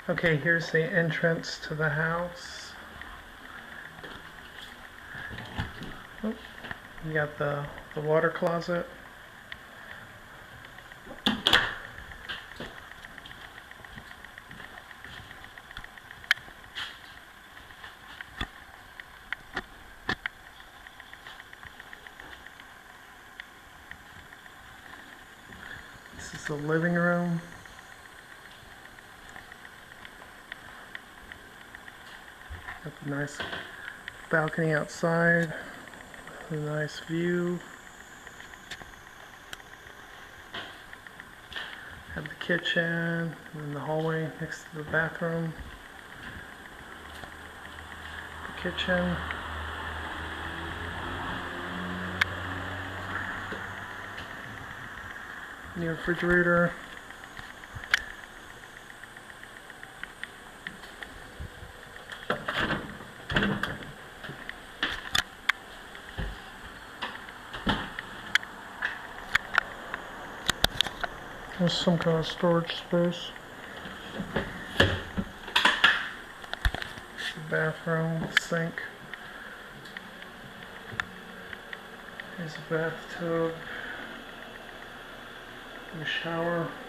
Okay, here's the entrance to the house. Oh, you got the water closet. This is the living room. Got the nice balcony outside. A nice view. Have the kitchen and then the hallway next to the bathroom. The kitchen. The refrigerator. There's some kind of storage space. The bathroom, sink. There's a bathtub. The shower.